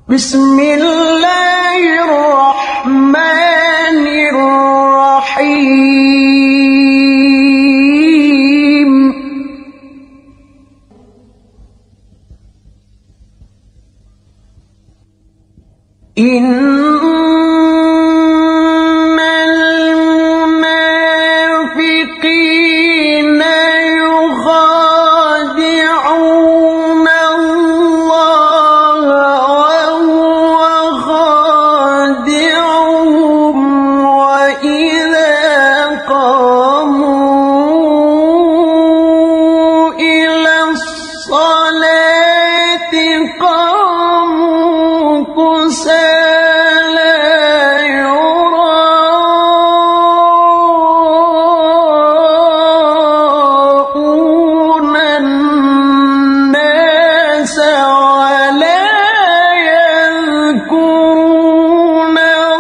بسم الله الرحمن الرحيم إن المنافقين يخادعون الله وهو خادعهم وإذا قاموا إلى الصلاة قاموا كسالى يراءون الناس ولا يذكرون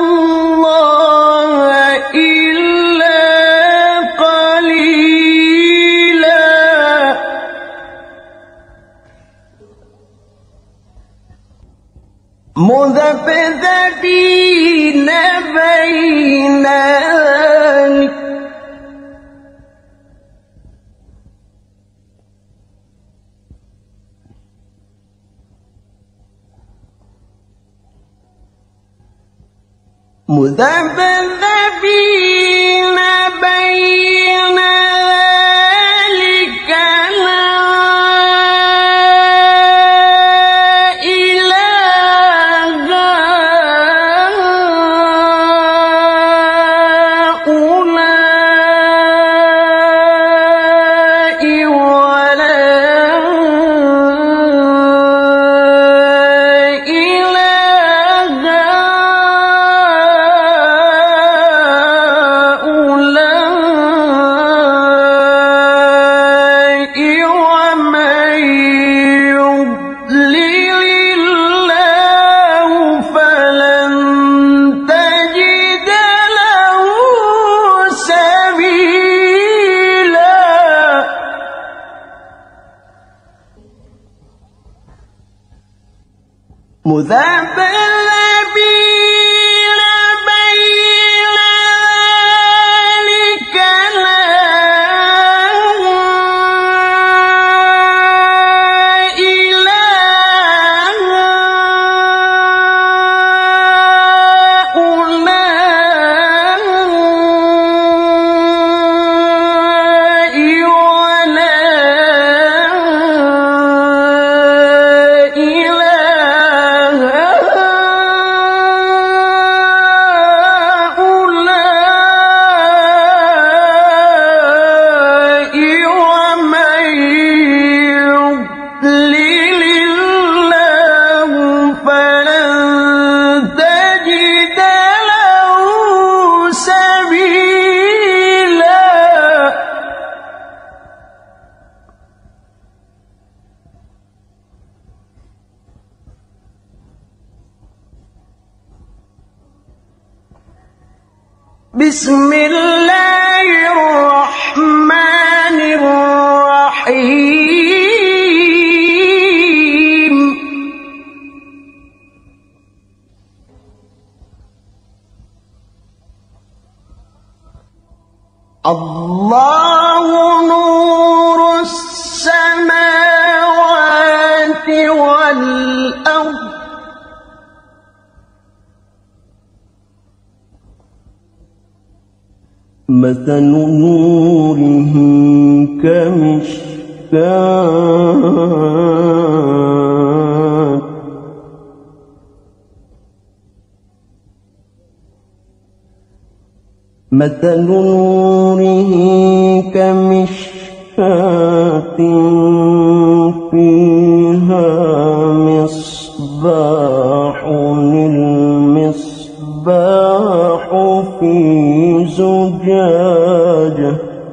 الله إلا قليلا مذبذبين بين ذلك مذبذبين بين ذلك لا إله هؤلاء ولا إله هؤلاء ومن يضلل الله فلن تجد له سبيلا مذبذبين بين ذلك لا إله هؤلاء ولا إله هؤلاء ومن يضلل الله فلن تجد له سبيلا بسم الله الرحمن الرحيم الله نور السماوات والأرض مثل نوره كمشكاة مثل نوره كمشكاة فيها مصباح المصباح في زجاجة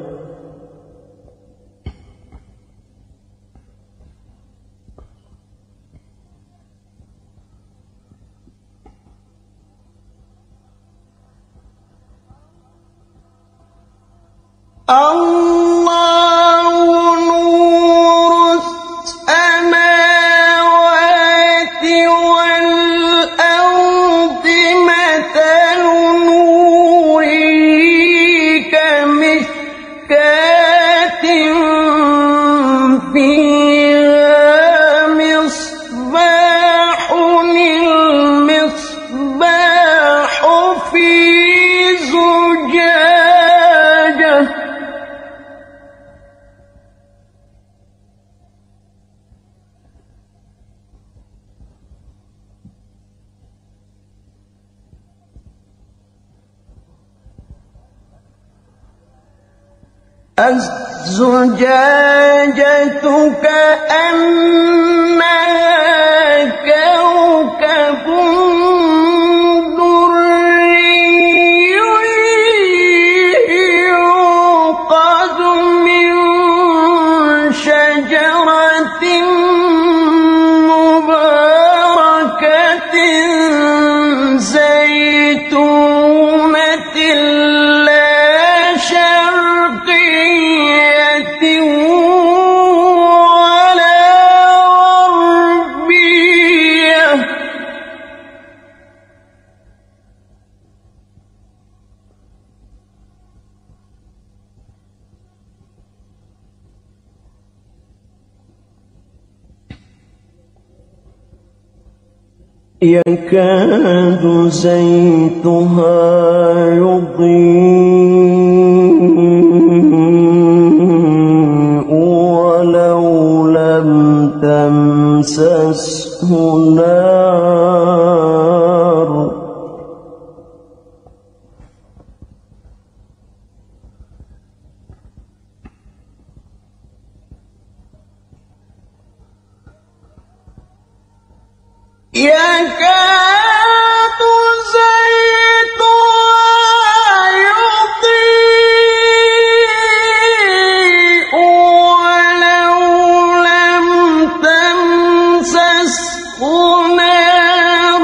الله نور السماوات والأرض الزجاجة كأنها كوكب دري يوقد من شجرة مباركة زيتونة لا شرقية ولا غربية يكاد زيتها يضيء ولو لم تمسسه نار يكاد زيتها يضيء ولو لم تمسسه نار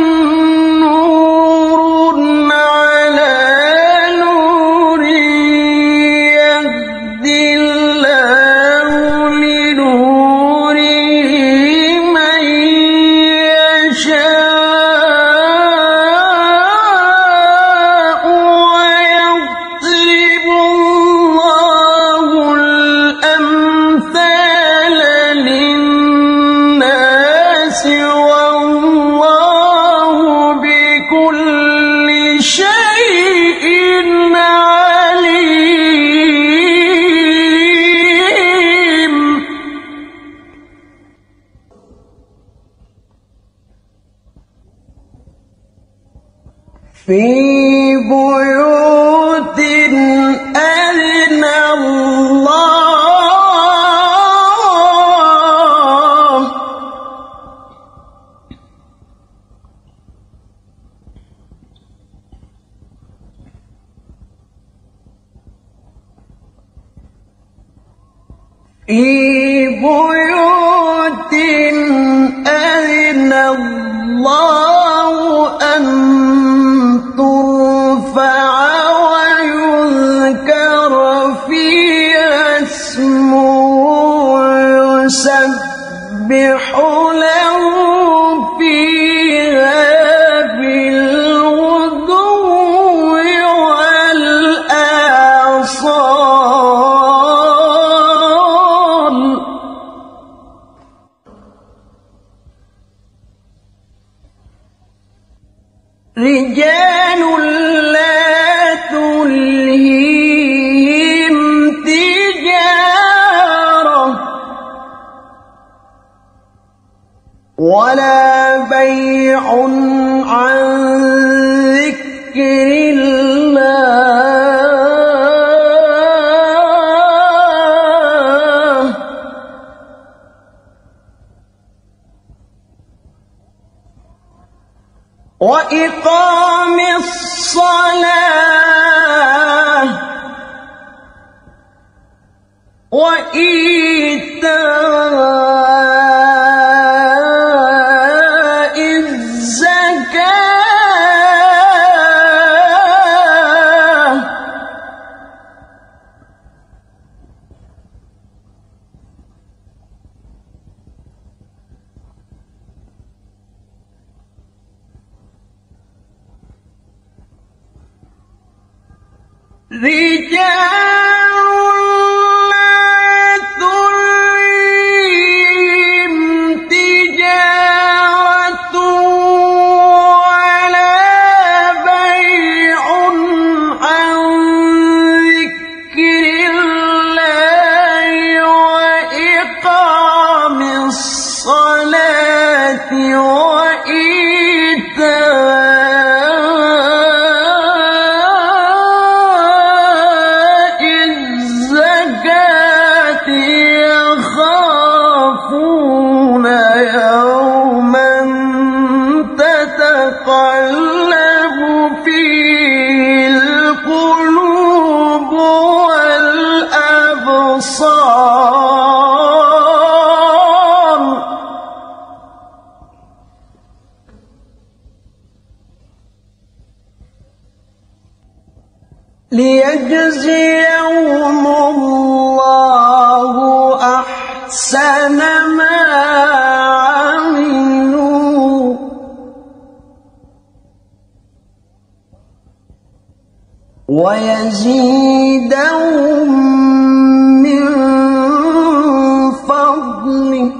نور على نور يهدي الله لنوره من يشاء ويضرب الله الأمثال للناس والله بكل شيء عليم في بيوت أذن الله في بيوت أذن الله أن ترفع ويذكر فيها اسمه يسبح له فيها بالغدو والآصال رجال لا تلهيهم تجارة ولا بيع عن ذكر الله وإقام الصلاة وإيتاء الزكاة رجال لا تلهيهم تجارة ولا بيع عن ذكر الله وإقام الصلاة وإيتاء ليجزيهم الله أحسن ما عملوا ويزيدهم من فضله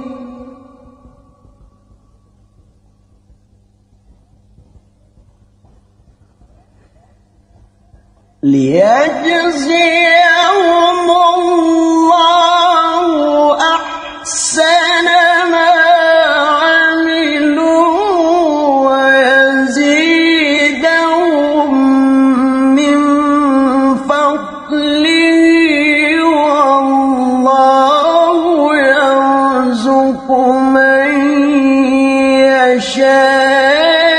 ليجزيهم الله أحسن ما عملوا ويزيدهم من فضله والله يرزق من يشاء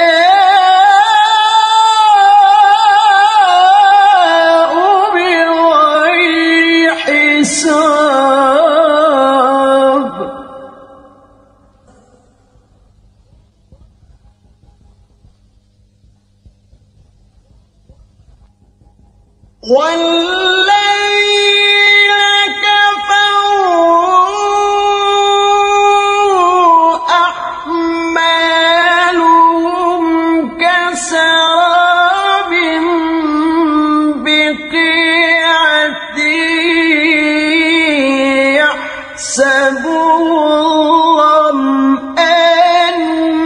والذين كفروا أعمالهم كسراب بقيعة يحسبه الظمآن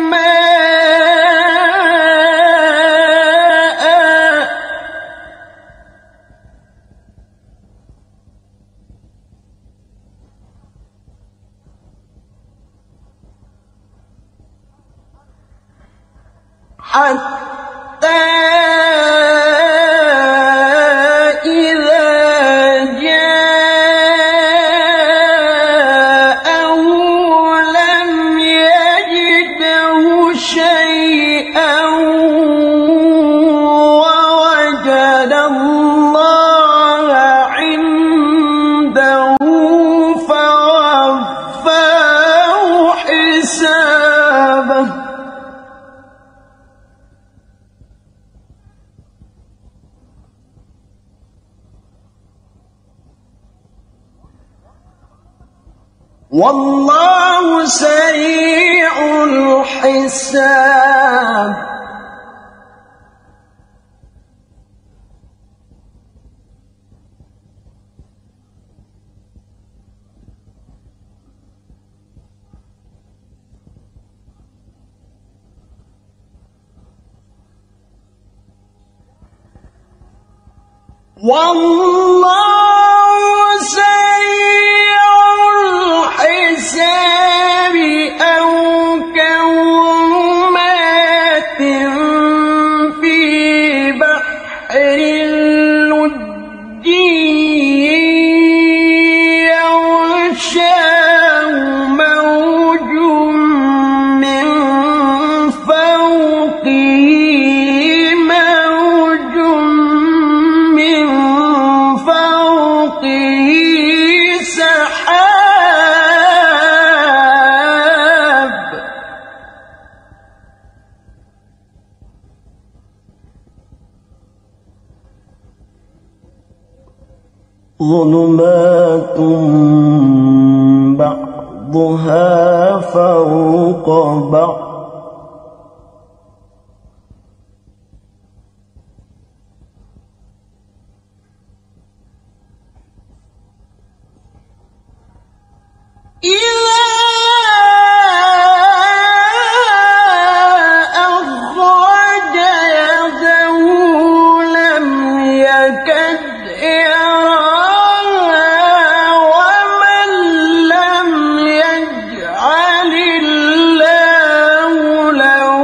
حتى إذا جاءه لم يجده شيئا ووجد الله عنده فوفاه حسابه والله سريع الحساب والله سريع الحساب أو كظلمات في بحر لجي يغشاه موج من فوقه موج من فوقه سحاب ظلمات بعضها فوق بعض إذا أخرج يده لم يكد يراها ومن لم يجعل الله له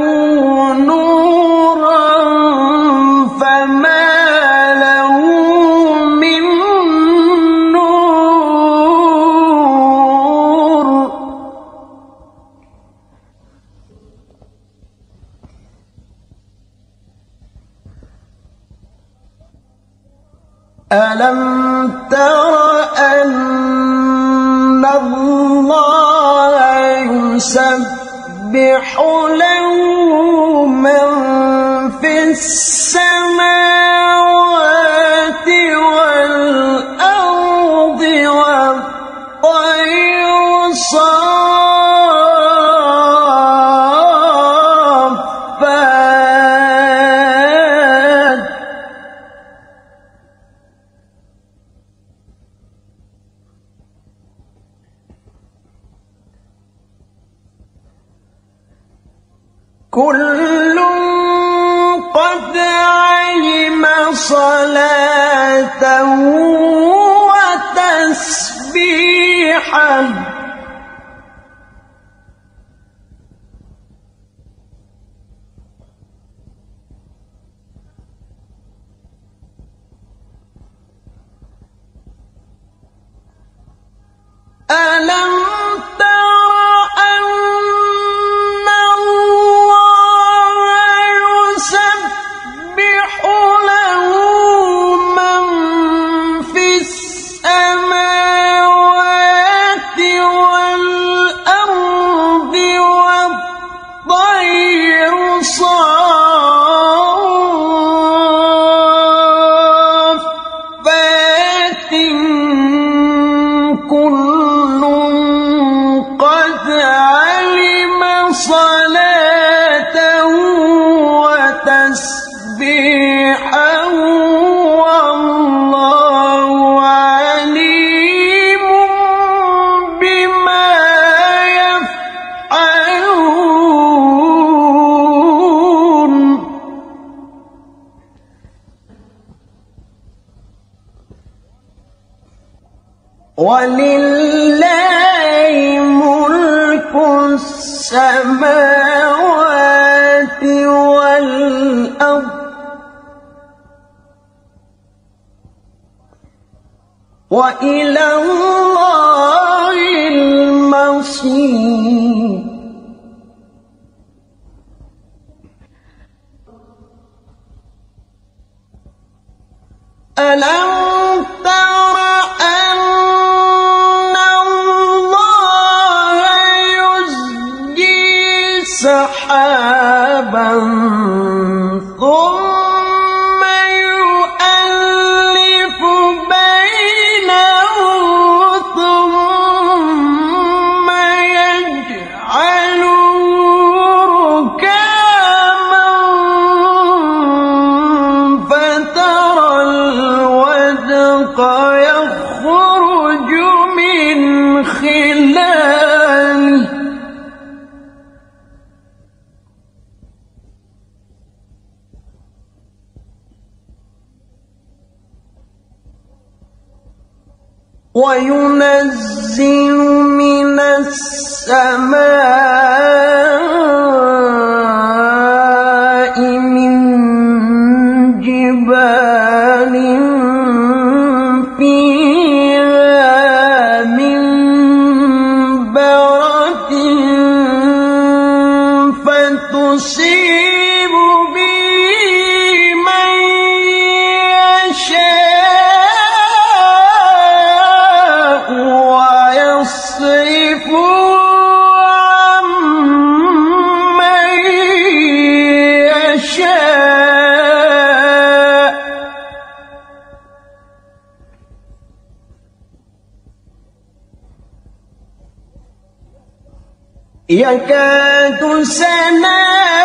نورا فما له من نور ألم تر أن الله يسبح له من في السماوات كل قد علم صلاته وتسبيحه ألم تر أن الله يسبح له من في السماوات والأرض والطير صافات كل قد علم صلاته وتسبيحه والله عليم بما يفعلون ولله ملك السماوات والأرض وإلى الله المصير ألم تر أن الله يزجي سحابا ثم يؤلف بينه ثم يجعله ركاما فترى الودق يخرج من خلاله وينزل من السماء من جبال فيها من برد فتصيب به من يشاء ويصرف عن من يشاء يكاد سنا